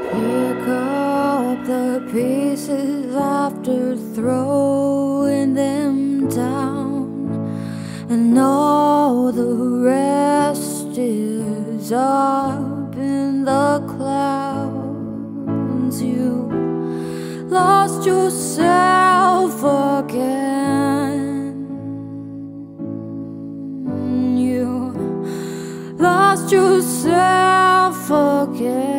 Pick up the pieces after throwing them down, and all the rest is up in the clouds. You lost yourself again. You lost yourself again.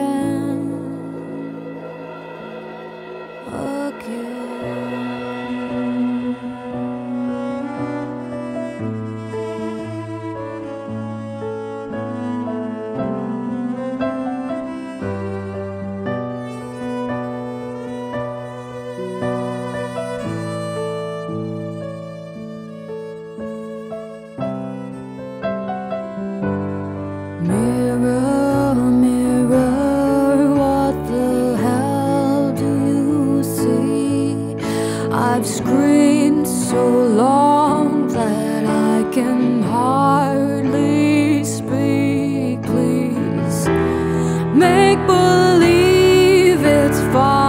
Mirror, mirror, what the hell do you see? I've screamed so long that I can hardly speak. Please make believe it's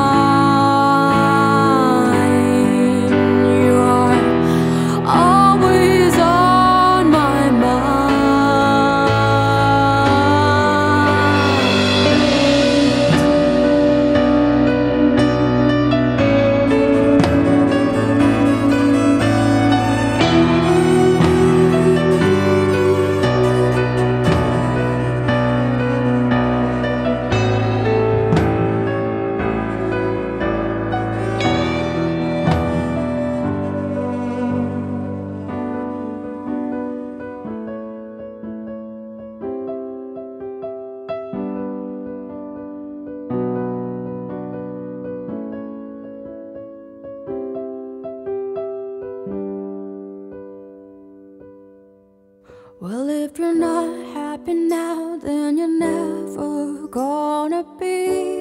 fine. You're always on my mind. Well, if you're not happy now, then you're never gonna be.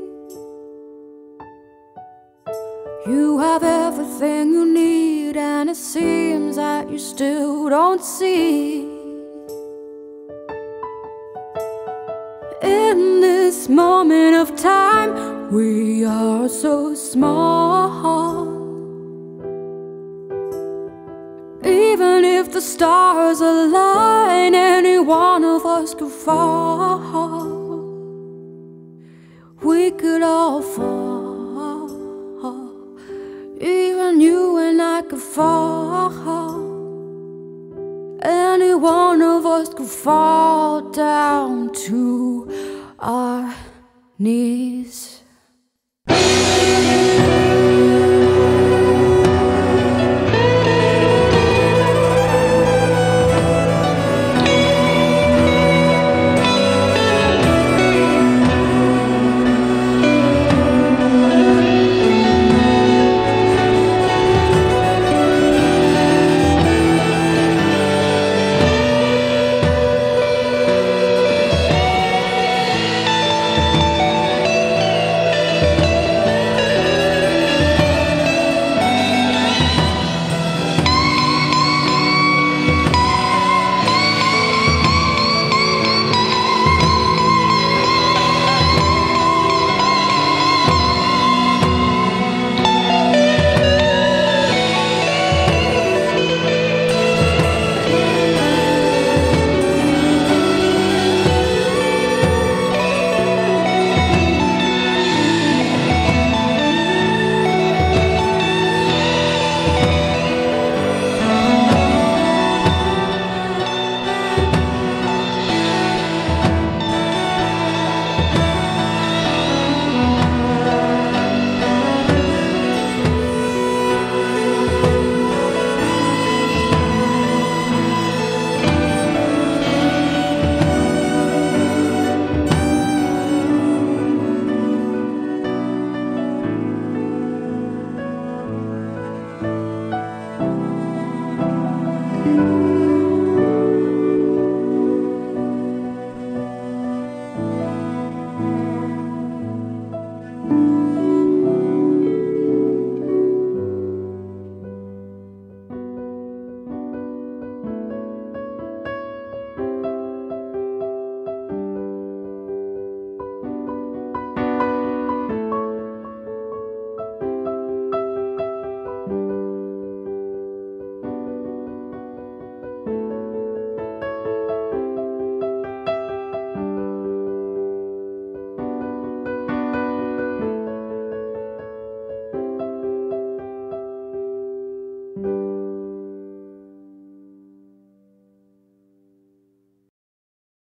You have everything you need, and it seems that you still don't see. In this moment of time, we are so small. Even if the stars align, any one of us could fall. We could all fall. Even you and I could fall. Any one of us could fall down to our knees.